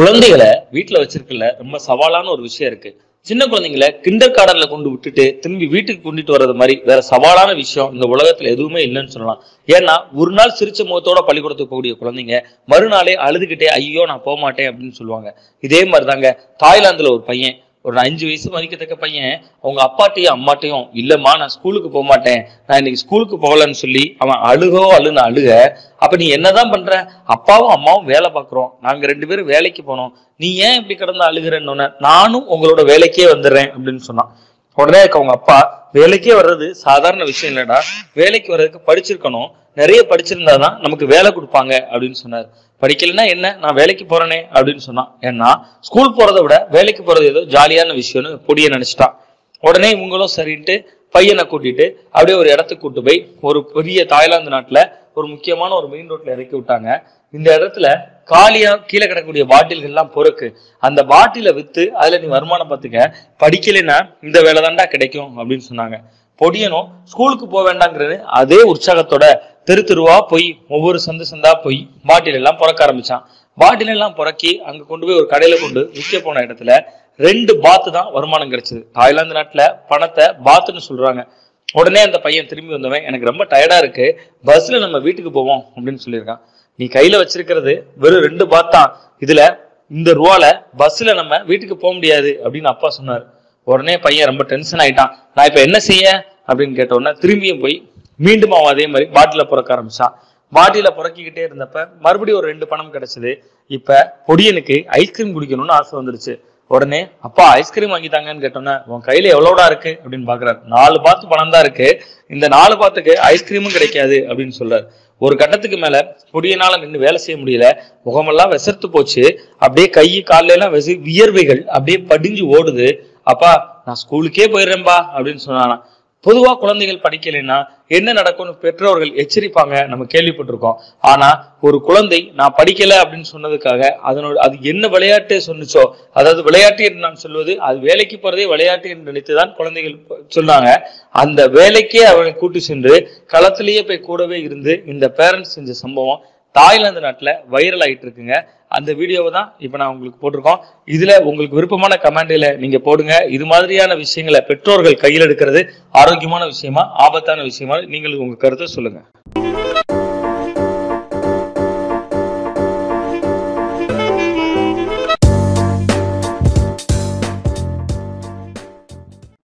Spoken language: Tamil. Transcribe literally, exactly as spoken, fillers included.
குழந்தைகளை வீட்டுல வச்சிருக்கல ரொம்ப சவாலான ஒரு விஷயம் இருக்கு. சின்ன குழந்தைங்களை கிண்டர் கார்டன்ல கொண்டு விட்டுட்டு திரும்பி வீட்டுக்கு கொண்டுட்டு வர்றது மாதிரி வேற சவாலான விஷயம் இந்த உலகத்துல எதுவுமே இல்லைன்னு சொல்லலாம். ஏன்னா ஒரு நாள் சிரிச்ச முகத்தோட பள்ளிக்கூடத்துக்கு போகக்கூடிய குழந்தைங்க மறுநாளே அழுதுகிட்டே ஐயோ நான் போக மாட்டேன் அப்படின்னு சொல்லுவாங்க. இதே மாதிரிதாங்க தாய்லாந்துல ஒரு பையன், ஒரு அஞ்சு வயசு மதிக்கத்தக்க பையன், அவங்க அப்பாட்டையும் அம்மாட்டையும் இல்லம்மா நான் ஸ்கூலுக்கு போக மாட்டேன், நான் இன்னைக்கு ஸ்கூலுக்கு போகலன்னு சொல்லி அவன் அழுகோ அழுன்னு அழுக. அப்ப நீ என்னதான் பண்ற? அப்பாவும் அம்மாவும் வேலை பார்க்குறோம், நாங்க ரெண்டு பேரும் வேலைக்கு போனோம், நீ ஏன் இப்படி கிடந்து அழுகிறன்னு நானும் உங்களோட வேலைக்கே வந்துடுறேன் அப்படின்னு சொன்னான். உடனே அவங்க அப்பா, வேலைக்கே வர்றது சாதாரண விஷயம் இல்லடா, வேலைக்கு வர்றதுக்கு படிச்சிருக்கணும், நிறைய படிச்சிருந்தாதான் நமக்கு வேலை கொடுப்பாங்க அப்படின்னு சொன்னார். படிக்கலைன்னா என்ன, நான் வேலைக்கு போறேனே அப்படின்னு சொன்னான். ஏன்னா ஸ்கூல் போறதை விட வேலைக்கு போறது ஏதோ ஜாலியான விஷயம்னு பொடிய நினைச்சிட்டான். உடனே இவங்களும் சரின்ட்டு பையனை கூட்டிட்டு அப்படியே ஒரு இடத்துக்கு கூட்டு போய் ஒரு பெரிய தாய்லாந்து நாட்டுல ஒரு முக்கியமான ஒரு மெயின் ரோட்ல இறக்கி விட்டாங்க. இந்த இடத்துல காலியா கீழே கிடக்கக்கூடிய பாட்டில்கள் எல்லாம் பொறுக்கு, அந்த பாட்டில வித்து அதுல நீ வருமானம் பார்த்துக்க, படிக்கலைன்னா இந்த வேலை தாண்டா கிடைக்கும் அப்படின்னு சொன்னாங்க. பொடியனும் ஸ்கூலுக்கு போக வேண்டாங்கிறது அதே உற்சாகத்தோட தெரு தெருவா போய் ஒவ்வொரு சந்து சந்தா போய் பாட்டில் எல்லாம் புறக்க ஆரம்பிச்சான். பாட்டில் எல்லாம் புறக்கி அங்க கொண்டு போய் ஒரு கடையில கொண்டு விற்க போன இடத்துல ரெண்டு பாத்து தான் வருமானம் கிடைச்சது. தாய்லாந்து நாட்டுல பணத்தை பாத்துன்னு சொல்றாங்க. உடனே அந்த பையன் திரும்பி வந்தவன், எனக்கு ரொம்ப டயர்டா இருக்கு, பஸ்ல நம்ம வீட்டுக்கு போவோம் அப்படின்னு சொல்லியிருக்கான். நீ கையில வச்சிருக்கிறது வெறும் ரெண்டு பாத் தான், இதுல இந்த ரூபால பஸ்ல நம்ம வீட்டுக்கு போக முடியாது அப்படின்னு அப்பா சொன்னார். உடனே பையன் ரொம்ப டென்ஷன் ஆயிட்டான். நான் இப்ப என்ன செய்ய அப்படின்னு கேட்ட உடனே திரும்பியும் போய் மீண்டும் அவன் அதே மாதிரி பாட்டில புறக்க ஆரம்பிச்சான். பாட்டில புறக்கிக்கிட்டே இருந்தப்ப மறுபடியும் ஒரு ரெண்டு பணம் கிடைச்சது. இப்ப பொடியனுக்கு ஐஸ்கிரீம் குடிக்கணும்னு ஆசை வந்துருச்சு. உடனே அப்பா ஐஸ்கிரீம் வாங்கிட்டாங்கன்னு கேட்டோன்னே, உன் கையில எவ்வளோடா இருக்கு அப்படின்னு பாக்குறாரு. நாலு பாத்து பணம் தான் இருக்கு, இந்த நாலு பாத்துக்கு ஐஸ்கிரீமும் கிடைக்காது அப்படின்னு சொல்றாரு. ஒரு கட்டத்துக்கு மேல பொடியனால நின்று வேலை செய்ய முடியல, முகமெல்லாம் விசர்த்து போச்சு, அப்படியே கை காலில எல்லாம் விசி வியர்வைகள் அப்படியே படிஞ்சு ஓடுது. அப்பா நான் ஸ்கூலுக்கே போயிடுறேன்பா அப்படின்னு சொன்னானா. பொதுவா குழந்தைகள் படிக்கலைன்னா என்ன நடக்கும்னு பெற்றோர்கள் எச்சரிப்பாங்க, நம்ம கேள்விப்பட்டிருக்கோம். ஆனா ஒரு குழந்தை நான் படிக்கல அப்படின்னு சொன்னதுக்காக அதனோட அது என்ன விளையாட்டு சொன்னுச்சோ, அதாவது விளையாட்டு என்று நான் சொல்வது அது வேலைக்கு போறதே விளையாட்டு என்று நினைத்துதான் குழந்தைகள் சொன்னாங்க. அந்த வேலைக்கே அவனை கூட்டு சென்று களத்திலேயே போய் கூடவே இருந்து இந்த பேரண்ட்ஸ் செஞ்ச சம்பவம் தாய்லாந்து நாட்டுல வைரல் ஆயிட்டு இருக்குங்க. அந்த வீடியோவை தான் இப்ப நான் உங்களுக்கு போட்டிருக்கோம். இதுல உங்களுக்கு விருப்பமான கமெண்ட்ல நீங்க போடுங்க. இது மாதிரியான விஷயங்களை பெற்றோர்கள் கையில் எடுக்கிறது ஆரோக்கியமான விஷயமா ஆபத்தான விஷயமா நீங்கள் உங்க கருத்தை சொல்லுங்க.